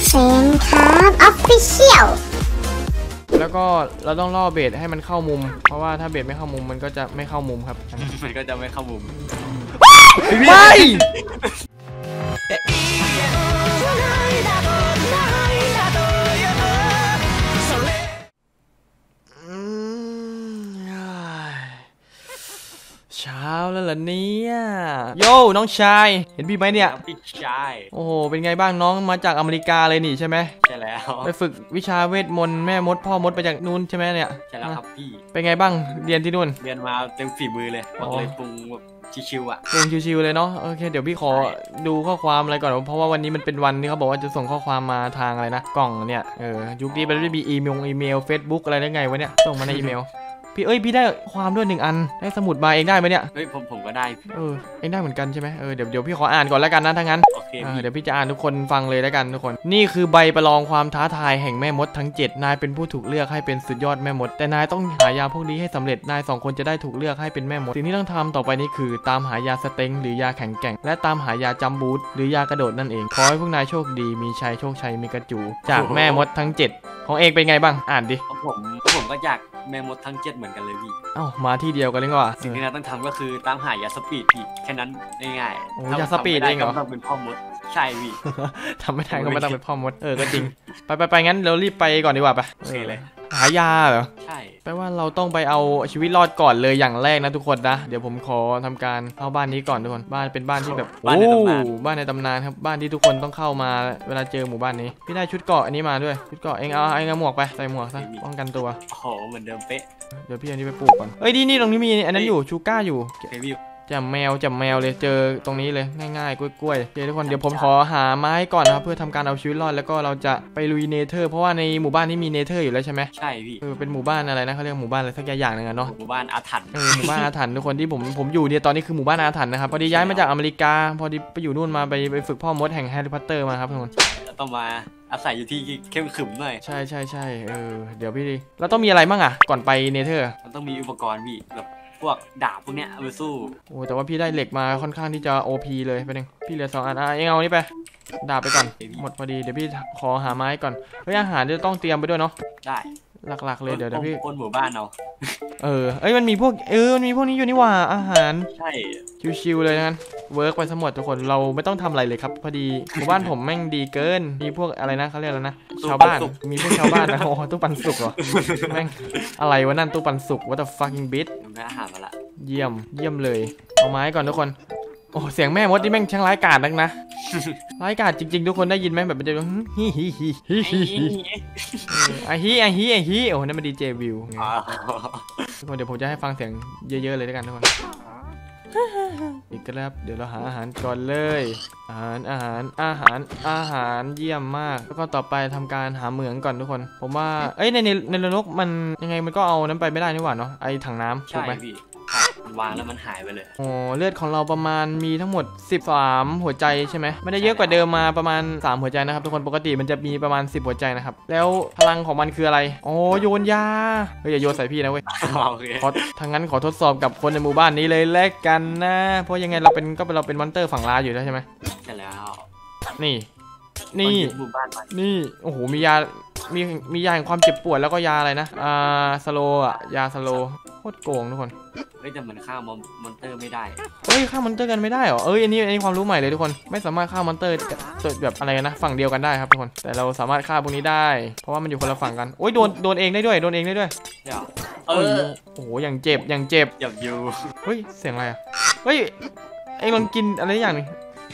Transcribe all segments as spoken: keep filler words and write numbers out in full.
เซนครับออฟฟิเชียลแล้วก็เราต้องล่อเบสให้มันเข้ามุมเพราะว่าถ้าเบสไม่เข้ามุมมันก็จะไม่เข้ามุมครับมันก็จะไม่เข้ามุมไม่เช้าแล้วเหรอเนี่ยโย่น้องชายเห็นพี่ไหมเนี่ยพี่ชายโอ้โหเป็นไงบ้างน้องมาจากอเมริกาเลยนี่ใช่ไหมใช่แล้วไปฝึกวิชาเวทมนต์แม่มดพ่อมดไปจากนู่นใช่ไหมเนี่ยใช่แล้วครับพี่เป็นไงบ้างเรียนที่นู่นเรียนมาเต็มฝีมือเลยบอกเลยปรุงแบบชิวๆอ่ะปรุงชิวๆเลยเนาะโอเคเดี๋ยวพี่ขอดูข้อความอะไรก่อนเพราะว่าวันนี้มันเป็นวันที่เขาบอกว่าจะส่งข้อความมาทางอะไรนะกล่องเนี่ยเออยุคนี้มันไม่มีอีเมลอีเมลเฟซบุ๊กอะไรได้ไงวะเนี่ยส่งมาในอีเมลพี่เอ้ยพี่ได้ความด้วยหนึ่งอันได้สมุดมาเองได้ไหมเนี่ยเฮ้ยผมผมก็ได้เออเองได้เหมือนกันใช่ไหมเออเดี๋ยวเดี๋ยวพี่ขออ่านก่อนแล้วกันนะถ้างั้นโอเคเดี๋ยวพี่จะอ่านทุกคนฟังเลยแล้วกันทุกคนนี่คือใบประลองความท้าทายแห่งแม่มดทั้งเจ็ดนายเป็นผู้ถูกเลือกให้เป็นสุดยอดแม่มดแต่นายต้องหายาพวกนี้ให้สำเร็จนายสองคนจะได้ถูกเลือกให้เป็นแม่มดสิ่งที่ต้องทำต่อไปนี้คือตามหายาสเต็งหรือยาแข็งแกร่งและตามหายาจัมบูทหรือยากระโดดนั่นเองขอให้พวกนายโชคดีมีชัยโชคชัยมีกระจูจากแม่มดทั้งเจ็ดของเองเป็นไงบ้างอ่านดิผมผมก็อยากแม่มดทั้งเจ็ดเหมือนกันเลยพี่เอ้ามาที่เดียวกันเลยว่ะสิ่งที่เราต้องทำก็คือตามหายาสปีดพี่แค่นั้นง่ายๆโอ้ยาสปีดเองเหรอต้องเป็นพ่อมดใช่พี่ทำไม่ได้ก็ไม่ต้องเป็นพ่อมดเออก็จริงไปไปไปงั้นเรารีบไปก่อนดีกว่าไปโอเคเลยหายาเหรอใช่แปลว่าเราต้องไปเอาชีวิตรอดก่อนเลยอย่างแรกนะทุกคนนะเดี๋ยวผมขอทำการเข้าบ้านนี้ก่อนทุกคนบ้านเป็นบ้านที่แบบโอ้บ้านในตำนานครับบ้านที่ทุกคนต้องเข้ามาเวลาเจอหมู่บ้านนี้พี่ได้ชุดเกราะอันนี้มาด้วยชุดเกราะเองเอาเองเอาหมวกไปใส่หมวกซะป้องกันตัวโอ้โหเหมือนเดิมเป๊ะเดี๋ยวพี่อันนี้ไปปลูกก่อนเอ้ยนี่นี่ตรงนี้มีอันนั้นอยู่ชูก้าอยู่จับแมวจับแมวเลยเจอตรงนี้เลยง่ายๆกล้วยๆเจอทุกคนเดี๋ยวผมขอหาไม้ก่อนนะครับเพื่อทำการเอาชีวิตรอดแล้วก็เราจะไปลุยเนเธอร์เพราะว่าในหมู่บ้านนี้มีเนเธอร์อยู่แล้วใช่ไหมใช่พี่เออเป็นหมู่บ้านอะไรนะเขาเรียกหมู่บ้านอะไรสักอย่างหนึ่งอะเนาะหมู่บ้านอาถรรพ์เออหมู่บ้านอาถรรพ์ทุกคนที่ผมผมอยู่เนี่ยตอนนี้คือหมู่บ้านอาถรรพ์นะครับพอดีย้ายมาจากอเมริกาพอดีไปอยู่นู่นมาไปไปฝึกพ่อมดแห่งแฮร์รี่พอตเตอร์มาครับทุกคนต้องมาอาศัยอยู่ที่เข้มขึมหน่อยใช่ใช่ใช่เออเดี๋ยวพี่ดิเราต้องมีอะไรบ้างอะก่อนไปเนเธอร์มันต้องมีอุปกรณ์พี่แบบพวกดาบพวกเนี้ยเอาไปสู้โอ้แต่ว่าพี่ได้เหล็กมาค่อนข้างที่จะ โอ พี เลยไปหนึ่งพี่เหลือสองอันอ่ะเองเอานี่ไปดาบไปก่อนหมดพอดีเดี๋ยวพี่ขอหาไม้ก่อนเฮ้ยอาหารจะต้องเตรียมไปด้วยเนาะได้หลักๆเลยเดี๋ยวเดี๋ยวพี่คนหมู่บ้านเอาเออเอ้ยมันมีพวกเออมันมีพวกนี้อยู่นี่ว่าอาหารใช่ชิวๆเลยนะเวิร์กไปสมดทุกคนเราไม่ต้องทำอะไรเลยครับพอดีหมู่บ้านผมแม่งดีเกินมีพวกอะไรนะเขาเรียกอะไรนะชาวบ้านมีพวกชาวบ้านนะโอ้ตู้ปันสุกเหรอแม่งอะไรวะนั่นตู้ปันสุก what the fucking bitch ได้อาหารมาละเยี่ยมเยี่ยมเลยเอาไม้ก่อนทุกคนโอ้เสียงแม่มดที่แม่งช่างร้ายกาจนักนะร้ายกาจจริงๆทุกคนได้ยินไหมแบบมันจะฮิฮิฮิฮิฮิฮิไอฮิไอฮิไอฮิโอ้นั่นมันดีเจวิวทุกคนเดี๋ยวผมจะให้ฟังเสียงเยอะๆเลยด้วยกันทุกคนอีกครับเดี๋ยวเราหาอาหารก่อนเลยอาหารอาหารอาหารอาหารเยี่ยมมากแล้วก็ต่อไปทำการหาเหมืองก่อนทุกคนผมว่าเอ้ยในในในนรกมันยังไงมันก็เอานั้นไปไม่ได้นี่หว่าเนาะไอถังน้ำถูกไหมวางแล้วมันหายไปเลยโอ้เลือดของเราประมาณมีทั้งหมดสิบสามหัวใจใช่ไหมไม่ได้เยอะกว่าเดิมมาประมาณสามหัวใจนะครับทุกคนปกติมันจะมีประมาณสิบหัวใจนะครับแล้วพลังของมันคืออะไรโอ้โยนยาเฮ้ยอย่าโยนใส่พี่นะเว้ยขอทางนั้นขอทดสอบกับคนในหมู่บ้านนี้เลยแลกกันนะเพราะยังไงเราเป็นก็เป็นเราเป็นมอนเตอร์ฝั่งร้ายอยู่แล้วใช่ไหมใช่แล้วนี่นี่นี่โอ้โหมียามีมียาแห่งความเจ็บปวดแล้วก็ยาอะไรนะอ่าสโลอ่ะยาสโลโคตรโกงทุกคนเฮ้ยแต่มันฆ่ามอนเตอร์ไม่ได้เฮ้ยฆ่ามอนเตอร์กันไม่ได้เหรอเอ้ยอันนี้อันนี้ความรู้ใหม่เลยทุกคนไม่สามารถฆ่ามอนเตอร์แบบอะไรนะฝั่งเดียวกันได้ครับทุกคนแต่เราสามารถฆ่าพวกนี้ได้เพราะว่ามันอยู่คนละฝั่งกันโอ้ยโดนโดนเองได้ด้วยโดนเองได้ด้วยเออโอ้โหอย่างเจ็บอย่างเจ็บอย่างอยู่เฮ้ยเสียงอะไรอ่ะเฮ้ยไอ้ลองกินอะไรอย่างนึง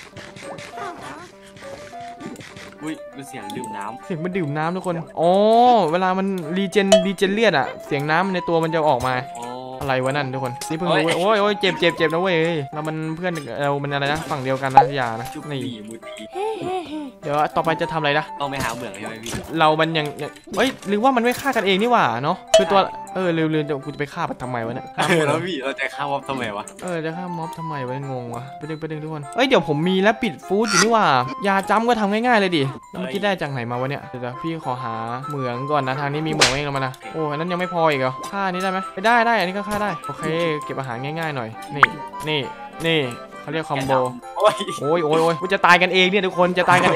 อุ้ยมันเสียงดื่มน้ำเสียงมันดื่มน้ำทุกคนอ๋อเวลามันรีเจนรีเจนเลือดอ่ะเสียงน้ำในตัวมันจะออกมาอะไรวะนั่นทุกคนนี่เพิ่งรู้โอ้ยโอ้ยเจ็บเจ็บเจ็บนะเว้ยเรามันเพื่อนเรามันอะไรนะฝั่งเดียวกันนะอย่านะนี่เดี๋ยวต่อไปจะทำอะไรนะต้องไปหาเหมืองใช่ไหมพี่เรามันยังเฮ้ยหรือว่ามันไม่ฆ่ากันเองนี่หว่าเนาะคือตัวเออลืมๆจะกูจะไปฆ่ามันทำไมวะเนี่ยแล้วพี่เราจะฆ่าม็อบทำไมวะเออจะฆ่าม็อบทำไมวะงงวะไปดึงไปดึงทุกคนเอ้ยเดี๋ยวผมมีแล้วปิดฟู้ดอยู่นี่หว่ายาจ้ำก็ทำง่ายๆเลยดิมันคิดได้จากไหนมาวะเนี่ยเดี๋ยวพี่ขอหาเหมืองก่อนนะทางนี้มีเหมืองเองแล้วมานะโอ้อันนั้นยังไม่พออีกเหรอฆ่านี้ได้ไหมไม่ได้ได้อันนี้ก็ฆ่าได้โอเคเก็บอาหารง่ายๆหน่อยนี่นี่นี่เขาเรียกคอมโบโอ้ยโอ้ยโอ้ยกูจะตายกันเองเนี่ยทุกคนจะตายกันเอง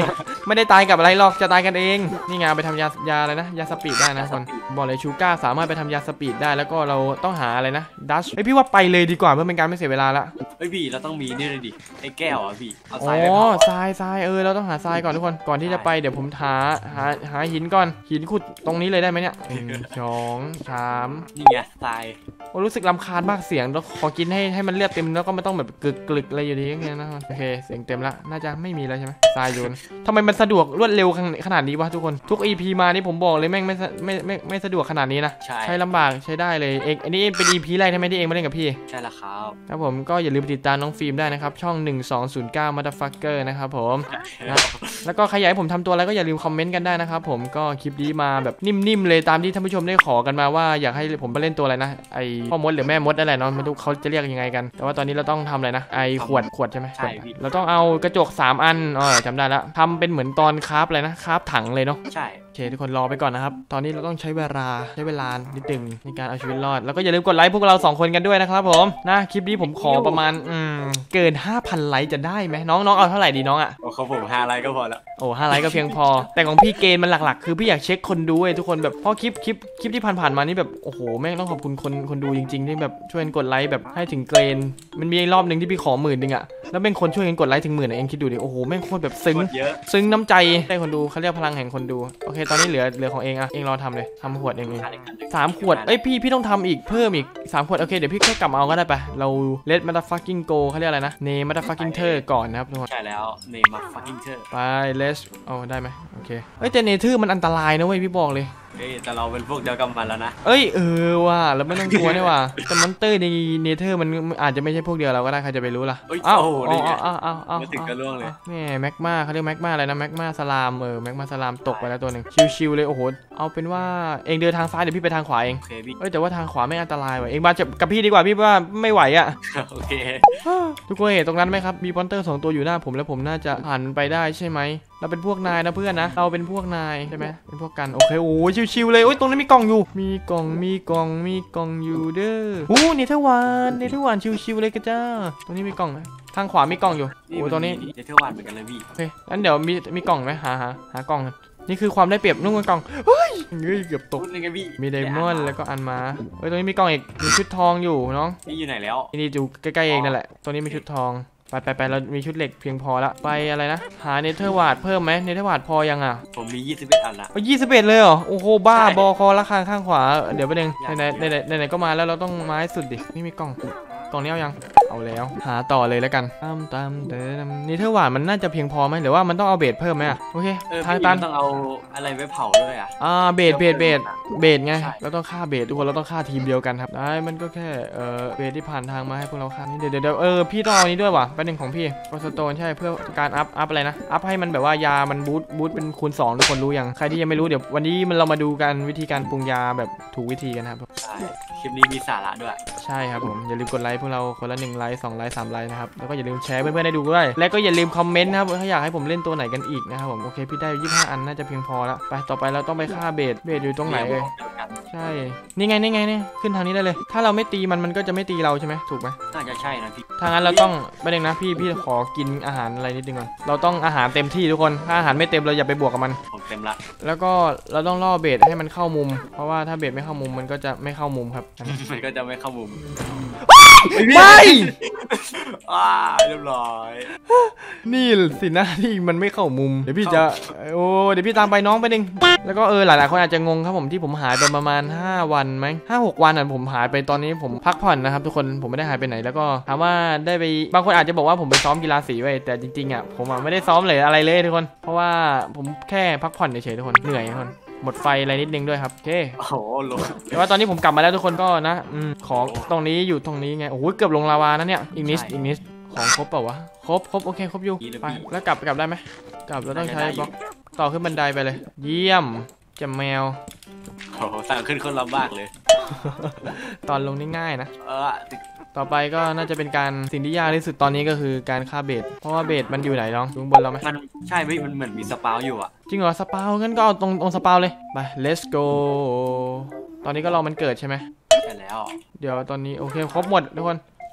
ไม่ได้ตายกับอะไรหรอกจะตายกันเองนี่ไงไปทำยายาอะไรนะยาสปีดได้นะคนบอกเลยชูก้าสามารถไปทำยาสปีดได้แล้วก็เราต้องหาอะไรนะดัชไอพี่ว่าไปเลยดีกว่าเพื่อเป็นการไม่เสียเวลาละเฮ้ยพี่เราต้องมีนี่เลยดิไอ้แก้วอ่ะพี่เอาทรายไปอ๋อเผาทรายทรายเออเราต้องหาทรายก่อนทุกคนก่อนที่จะไปเดี๋ยวผมหาหาหาหินก่อนหินขุดตรงนี้เลยได้ไหมเนี่ยหนึ่งสองสามนี่ไงทรายโอ้รู้สึกรำคาญมากเสียงแล้วขอกินให้ให้มันเลือดเต็มแล้วก็ไม่ต้องแบบกึกกลึกอะไรอยู่ดีอย่างเงี้ยนะโอเคเสียงเต็มละน่าจะไม่มีแล้วใช่ไหมทรายโยนทำไมมันสะดวกรวดเร็วขนาดนี้วะทุกคนทุก อี พี มานี่ผมบอกเลยแม่งไม่ไม่ไม่ไม่สะดวกขนาดนี้นะใช้ลำบากใช้ได้เลยเองอันนี้เป็น อี พี แรกใช่ไหมที่เองมาเล่นกับพี่ใช่แล้วครับครับผมก็อย่าลืมติดตามน้องฟิล์มได้นะครับช่องหนึ่งสองศูนย์เก้า Motherfucker นะครับผมนะแล้วก็ใครอยากให้ผมทำตัวอะไรก็อย่าลืมคอมเมนต์กันได้นะครับผมก็คลิปนี้มาแบบนิ่มๆเลยตามที่ท่านผู้ชมได้ขอกันมาว่าอยากให้ผมไปเล่นตัวอะไรนะไอพ่อมดหรือแม่มดอะไรเนาะไม่รู้เขาจะเรียกยังไงกันแต่ว่าตอนนี้เราต้องทำอะไรนะไอขวดขวดใช่ไหมใช่เราต้องเอากระจกสามอันอ๋อจำได้แล้วทำเป็นเหมือนตอนคราฟอะไรนะคราฟถังเลยเนาะใช่โอเคทุกคนรอไปก่อนนะครับตอนนี้เราต้องใช้เวลาใช้เวลานิดนึงในการเอาชีวิตรอดแล้วก็อย่าลืมกดไลค์พวกเราสองคนกันด้วยนะครับผมนะคลิปนี้ผมขอประมาณอืมเกิน ห้าพัน ไลค์จะได้ไหมน้องน้องเอาเท่าไหร่ดีน้องอ่ะโอ้เขาผมห้าไลค์ก็พอแล้วโอ้ห้าไลค์ก็เพียงพอแต่ของพี่เกณฑ์มันหลักๆคือพี่อยากเช็คคนดูไอ้ทุกคนแบบเพราะคลิปคลิปคลิปที่ผ่านๆมานี่แบบโอ้โหแม่งต้องขอบคุณคนคนดูจริงๆที่แบบช่วยกดไลค์แบบให้ถึงเกณฑ์มันมีรอบนึงที่พี่ขอหมื่นนึงอ่ะแล้วเป็นคนช่วยกันกดไลค์ถึงหมื่นเองคิดดูดิโอ้โหแม่งโคตรแบบซึ้งซึ้งน้ำใจได้คนดูเขาเรียกพลังแห่งคนดูโอเคตอนนี้เหลือเหลือของเองอะเองรอทำเลยทำขวดเองเองสามขวดเอ้ยพี่พี่ต้องทำอีกเพิ่มอีกสามขวดโอเคเดี๋ยวพี่แค่กลับมาเอาก็ได้ไปเรา let motherfucking go เขาเรียกอะไรนะ name motherfucking ter ก่อนนะครับทุกคนใช่แล้ว name motherfucking ter ไป let's เอาได้ไหมโอเคเอ้ยแต่เนเธอร์มันอันตรายนะเว้ยพี่บอกเลยเอ้ยแต่เราเป็นพวกเดียวกันมาแล้วนะเอ้ยเออว่ะเราไม่ต้องกลัวนี่ว่ะแต่มอนเตอร์ในเนเธอร์มันอาจจะไม่ใช่พวกเดียวเราก็ได้ใครจะไปรู้ล่ะอ้าวอ้าวอ้าวอ้าวอ้าวไม่ถึงกระล่วงเลยแม่แม็กมาเขาเรียกแม็กมาอะไรนะแม็กมาสลามเออแม็กมาสลามตกไปแล้วตัวหนึ่งชิวๆเลยโอ้โหเอาเป็นว่าเองเดินทางซ้ายเดี๋ยวพี่ไปทางขวาเองเอ้ยแต่ว่าทางขวาไม่อันตรายว่ะเองมากับพี่ดีกว่าพี่ว่าไม่ไหวอ่ะโอเคทุกคนเห็นตรงนั้นไหมครับมีมอนเตอร์สองตัวอยู่หน้าผมแล้วผมน่าจะผ่านไปได้ใช่ไหมเราเป็นพวกนายนะเพื่อนนะเราเป็นพวกนายใช่ไหมเป็นพวกกันโอเคโอ้ยชิวๆเลยโอ้ยตรงนั้นมีกล่องอยู่มีกล่องมีกล่องมีกล่องอยู่เด้อโอ้เนเธอร์วันเนเธอร์วันชิวๆเลยกันจ้าตรงนี้มีกล่องไหมทางขวามีกล่องอยู่โอ้ตรงนี้เนเธอร์วันเหมือนกันเลยพี่โอเคงั้นเดี๋ยวมีมีกล่องไหมหาหาหากล่องกันนี่คือความได้เปรียบนุ่งกล่องเฮ้ยเฮ้ยเกือบตกมีไดมอนด์แล้วก็อันมาเฮ้ยตรงนี้มีกล่องอีกมีชุดทองอยู่น้องนี่อยู่ไหนแล้วนี่อยู่ใกล้ๆเองนั่นแหละตรงนี้มีชุดทองไปไปไปเรามีชุดเหล็กเพียงพอละไปอะไรนะหาเนเธอร์วาร์ดเพิ่มไหมเนเธอร์วาร์ดพอยังอ่ะผมมียี่สิบเอ็ดอันละยี่สิบเอ็ดเลยเหรอโอ้โหบ้าบอคอละคางข้างขวาเดี๋ยวไปเด้งไหนไหนไหนไหนก็มาแล้วเราต้องมาให้สุดดินี่มีกล่องกล่องนี้เอายังเอาแล้วหาต่อเลยแล้วกันตามตามเดิมเนเธอร์วาร์ดมันน่าจะเพียงพอไหมหรือว่ามันต้องเอาเบสเพิ่มไหมอ่ะโอเคทางตันต้องเอาอะไรไว้เผาด้วยอ่ะอ่าเบสเบสเบสเบสไงเราต้องฆ่าเบสทุกคนเราต้องฆ่าทีมเดียวกันครับได้มันก็แค่เออเบสที่ผ่านทางมาให้พวกเราฆ่านี่เดี๋ยวเดี๋ยวเออพี่ต้องเอานี้ด้วยว่ะประเด็นของพี่โอสโตนใช่เพื่อการอัพอัพอะไรนะอัพให้มันแบบว่ายามันบูทบูทเป็นคูณสองทุกคนรู้ยังใครที่ยังไม่รู้เดี๋ยววันนี้มันเรามาดูกันวิธีการปรุงยาแบบถูกวิธีกันครับใช่คลิปนี้มีสาระด้วยใช่ครับผมอย่าลืมกดไลค์พวกเราคนละหนึ่งไลค์สองไลค์สามไลค์นะครับแล้วก็อย่าลืมแชร์เพื่อนๆได้ดูด้วยและก็อย่าลืมคอมเมนต์นะครับถ้าอยากให้ผมเล่นตัวไหนกันอีกนะครับผมโอเคพี่ได้ยี่สิบห้าอันน่าจะเพียงพอแล้วไปต่อไปเราต้องไปฆ่าเบสเบสอยู่ตรงไหนเอ่ยใช่นี่ไงนี่ไงเนี่ยขึ้นทางนี้ได้เลยถ้าเราไม่ตีมันมันก็จะไม่ตีเราใช่ไหมถูกไหมน่าจะใช่นะพี่ถ้างั้นเราต้องประเด็นนะพี่พี่ขอกินอาหารอะไรนิดนึงก่อนเราต้องอาหารเต็มที่ทุกคนถ้าอาหารไม่เต็มเราอย่าไปบวกกับมันผมเต็มละแล้วก็เราต้องล่อเบสให้มันเข้ามุมเพราะว่าถ้าเบสไม่เข้ามุมมันก็จะไม่เข้ามุมครับมันก็จะไม่เข้ามุมไม่อ่าเรียบร้อยนี่สินะที่มันไม่เข้ามุมเดี๋ยวพี่จะโอ้เดี๋ยวพี่ตามไปน้องไปหนึ่งแล้วก็เออหลายๆคนอาจจะงงครับผมที่ผมหายไปประมาณห้าวันไหมห้าหกวันอ่ะผมหายไปตอนนี้ผมพักผ่อนนะครับทุกคนผมไม่ได้หายไปไหนแล้วก็ถามว่าได้ไปบางคนอาจจะบอกว่าผมไปซ้อมกีฬาสีไว้แต่จริงๆอ่ะผมไม่ได้ซ้อมเลยอะไรเลยทุกคนเพราะว่าผมแค่พักผ่อนเฉยๆทุกคนเหนื่อยทุกคนหมดไฟอะไรนิดนึงด้วยครับโอเคโอ้โหลงแต่ว่าตอนนี้ผมกลับมาแล้วทุกคนก็นะอืมของตรงนี้อยู่ตรงนี้ไงโอ้โหเกือบลงลาวานะเนี่ยอีกนิดอีกนิดของครบเปล่าวะครบครบโอเคครบอยู่ไปแล้วกลับกลับได้ไหมกลับเราต้องใช้บล็อกต่อขึ้นบันไดไปเลยเยี่ยมแจมแมวโอ้โหสั่งขึ้นคนลำบากเลยตอนลงนี่ง่ายนะเออต่อไปก็น่าจะเป็นการสิ่งที่ยากที่สุดตอนนี้ก็คือการฆ่าเบสเพราะว่าเบสมันอยู่ไหนน้องอยู่บนเราไหมมันใช่พี่มันเหมือนมีสปาวอยู่อ่ะจริงเหรอสปาวงั้นก็เอาตรงตรงสปาวเลยไป let's go ตอนนี้ก็รอมันเกิดใช่ไหมใช่แล้วเดี๋ยวตอนนี้โอเคครบหมดทุกคน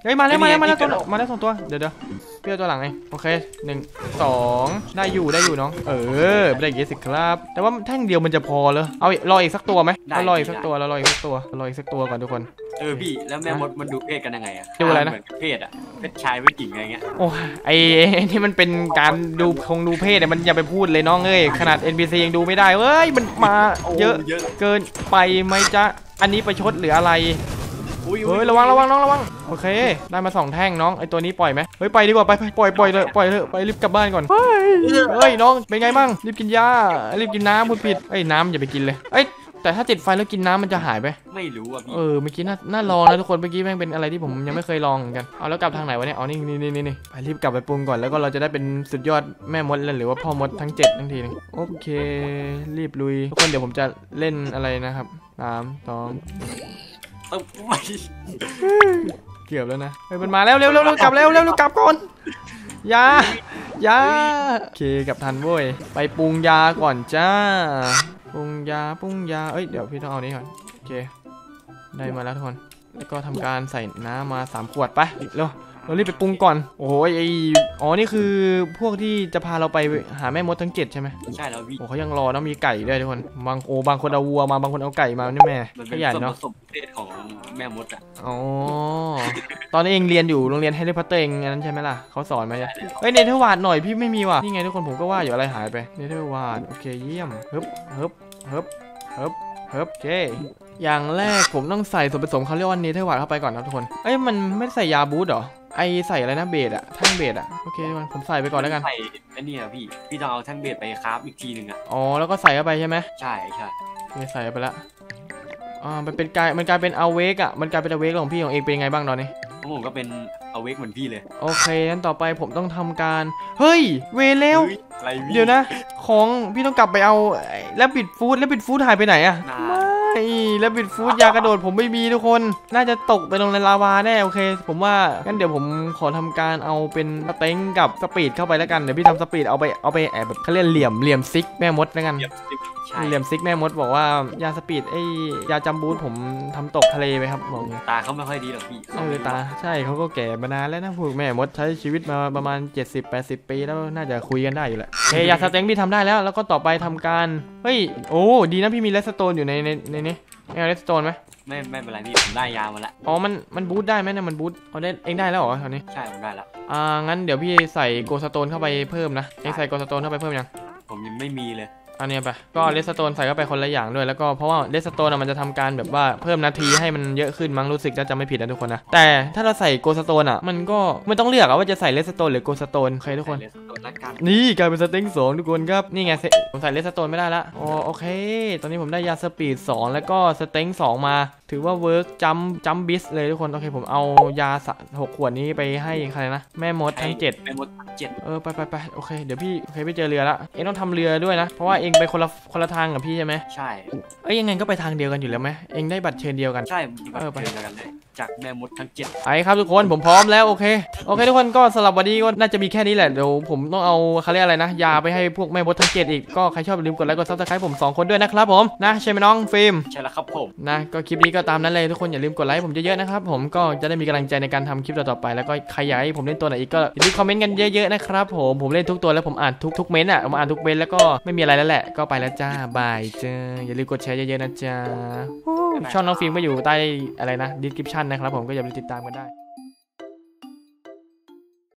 เฮ้ยมาแล้วมาแล้วมาแล้วตัวมาแล้วสองตัวเดี๋ยวเดี๋ยวเปรี้ยวตัวหลังไงโอเคหนึ่งสองได้อยู่ได้อยู่น้องเออไม่ได้เยอะสิครับแต่ว่าแท่งเดียวมันจะพอเลยเอารออีกสักตัวไหมเอารออีกสักตัวแล้วรออีกสักตัวรออีกสักตัวก่อนทุกคนเออพี่แล้วแม่มดมันดูเพศกันยังไงอะดูอะไรนะเหมือนเพศอะเพศชายเพศหญิงอะไรเงี้ยโอ้ไอที่มันเป็นการดูคงดูเพศเนี่ยมันอย่าไปพูดเลยน้องเอ้ยขนาด เอ็น พี ซี ยังดูไม่ได้เว้ยมันมาเยอะเกินไปไหมจ๊ะอันนี้ประชดหรืออะไรเฮ้ยระวังระวังน้องระวังโอเคได้มาสองแท่งน้องไอตัวนี้ปล่อยไหมเฮ้ยไปดีกว่าไปปล่อยปล่อยเลยปล่อยเลยไปรีบกลับบ้านก่อนเฮ้ยเฮ้ยน้องเป็นไงบ้างรีบกินยารีบกินน้ำพูดผิดไอ้น้ำอย่าไปกินเลยเอ้ยแต่ถ้าติดไฟแล้วกินน้ำมันจะหายไปไม่รู้อ่ะพี่เออเมื่อกี้น่าน่าลองนะทุกคนเมื่อกี้แม่งเป็นอะไรที่ผมยังไม่เคยลองเหมือนกันเอาแล้วกลับทางไหนวะเนี่ยอ๋อนี่นี่นี่นี่ไปรีบกลับไปปรุงก่อนแล้วก็เราจะได้เป็นสุดยอดแม่มดหรือว่าพ่อมดทั้งเจ็ดทั้งทีนึงโอเครีบลุยทุกคนเดี๋ยวผมจะเล่นอะไรนะครับสามสองเออไม่เกือบแล้วนะเฮ้ยมันมาแล้วเร็วเร็วเร็วกลับเร็วเร็วเร็วกลับก่อนยายาโอเคกลับทันเว้ยไปปรุงยาก่อนจ้าปรุงยาปรุงยาเอ้ยเดี๋ยวพี่ต้องเอานี้ก่อนโอเคได้มาแล้วทุกคนแล้วก็ทำการใส่น้ำมาสามขวดไปเร็วเรารีบไปปรุงก่อนโอ้ยไออ๋อนี่คือพวกที่จะพาเราไปหาแม่มดทั้งเจ็ดใช่ไหมใช่แล้วพี่โอ้เขายังรอนะมีไก่ด้วยทุกคนบางโอ้บางคนเอาวัวมาบางคนเอาไก่มาเนี่ยแม่ขยันเนาะผสมเพศของแม่มดอ่ะอ๋อตอนนี้เองเรียนอยู่โรงเรียนแฮร์รี่พอตเตอร์เองนั้นใช่ไหมล่ะเขาสอนมาเฮ้ยเนเธอร์วาร์ดหน่อยพี่ไม่มีว่ะนี่ไงทุกคนผมก็ว่าอยู่อะไรหายไปเนเธอร์วาร์ดโอเคเยี่ยมฮึบฮึบฮึบฮึบฮึบโอเคอย่างแรกผมต้องใส่ส่วนผสมเขาเรียกว่าเนเธอร์วาร์ดเข้าไปก่อนนะทุกคนเอ้ยมันไม่ใส่ยาบูสหรอไอใส่อะไรนะเบสอะแท่งเบสอะโอเคผมใส่ไปก่อนแล้วกันใส่อันนี้อะพี่พี่ต้องเอาแท่งเบสไปคราฟอีกทีหนึ่งอะอ๋อแล้วก็ใส่เข้าไปใช่ไหมใช่ใช่ใส่ไปละอ่ามันเป็นกลายมันกลายเป็นเอาเวกอะมันกลายเป็นเอาเวกของพี่ของเองเป็นยังไงบ้างตอนนี้ผมก็เป็นเอาเวกเหมือนพี่เลยโอเคงั้นต่อไปผมต้องทำการเฮ้ยเวเร็วเดี๋ยวนะของพี่ต้องกลับไปเอาแล้วปิดฟู้ดแล้วปิดฟู้ดหายไปไหนอะแล้วบิดฟูดยากระโดดผมไม่มีทุกคนน่าจะตกไปลงในลาวาแน่โอเคผมว่างั้นเดี๋ยวผมขอทำการเอาเป็นสเต็งกับสปีดเข้าไปแล้วกันเดี๋ยวพี่ทำสปีดเอาไปเอาไปแอบแบบเขาเรียกเหลี่ยมเหลี่ยมซิกแม่มดแล้วกันเหลี่ยมซิกแม่มดบอกว่ายาสปีดไอ้ยาจัมบูทผมทำตกทะเลไปครับบอกตาเขาไม่ค่อยดีหรอกพี่เออตาใช่เขาก็แก่มานานแล้วนะพวกแม่มดใช้ชีวิตมาประมาณ เจ็ดสิบแปดสิบ ปีแล้วน่าจะคุยกันได้อยู่แหละเฮ้ยยาสเต็งพี่ทำได้แล้วแล้วก็ต่อไปทำการเฮ้ยโอ้ดีนะพี่มีเลสโตนอยู่ในในในนี้เอาเลสโตนไหมไม่ไม่เป็นไรพี่ผมได้ยามาละอ๋อมันมันบูทได้ไหมเนี่ยมันบูทเอาได้เองได้แล้วเหรอตอนนี้ใช่ผมได้แล้วอ่างั้นเดี๋ยวพี่ใส่โกสโตนเข้าไปเพิ่มนะเองใส่โกสโตนเข้าไปเพิ่มยังผมยังไม่มีเลยอันนี้ไปก็เลสโตนใส่เข้าไปคนละอย่างด้วยแล้วก็เพราะว่าเลสโตนมันจะทำการแบบว่าเพิ่มนาทีให้มันเยอะขึ้นมั้งรู้สึกจะจำไม่ผิดนะทุกคนนะแต่ถ้าเราใส่โกสโตนอ่ะมันก็ไม่ต้องเลือกว่าจะใส่เลสโตนหรือโกสโตนใครทุกคนนี่กลายเป็นสเต็งสองทุกคนครับนี่ไงผมใส่เลสโตนไม่ได้ละอ๋อโอเคตอนนี้ผมได้ยาสปีดสองแล้วก็สเต็งสองมาถือว่าเวิร์กจัมจัมบิสเลยทุกคนโอเคผมเอายาหกขวดนี้ไปให้ใครนะแม่มดทั้งเจ็ดแม่มดทั้งเจ็ดเออไปไปไปโอเคเดี๋ยวพี่โอเคไปเจอเรือละเอ็งต้องทำเรือด้วยนะเพราะว่าเอ็งไปคนละคนละทางกับพี่ใช่ไหมใช่เอ้ยยังไงก็ไปทางเดียวกันอยู่แล้วไหมเอ็งได้บัตรเชิญเดียวกันใช่เออไปเดียวกันเลยจากแม่มดทั้งเจ็ดไปครับทุกคนผมพร้อมแล้วโอเคโอเคทุกคนก็สำหรับวันนี้ก็น่าจะมีแค่นี้แหละเดี๋ยวผมต้องเอาเขาเรียกอะไรนะยาไปให้พวกแม่มดทั้งเจ็ดอีกก็ใครชอบอย่าลืมกดไลค์กดซับสไครป์ผมสองคนด้วยนะครับผมนะใช่ไหมน้องฟิล์มใช่แล้วครับผมนะก็คลิปนี้ก็ตามนั้นเลยทุกคนอย่าลืมกดไลค์ผมเยอะๆนะครับผมก็จะได้มีกำลังใจในการทำคลิปต่อๆไปแล้วก็ใครอยากให้ผมเล่นตัวไหนอีกก็อย่าลืมคอมเมนต์กันเยอะๆนะครับผมผมเล่นทุกตัวแล้วผมอ่านทุกทุกเม้นต์อ่ะผมอ่านทุกเม้นต์แล้วก็ไม่มีอะไรแล้วแหละก็ไปแล้วจ้าบายจ้าอย่าลืมกดแชร์เยอะๆนะจ้าช่องน้องฟิล์มก็อยู่ใต้อะไรนะ description นะครับผมก็อย่าลืมติดตามกันได้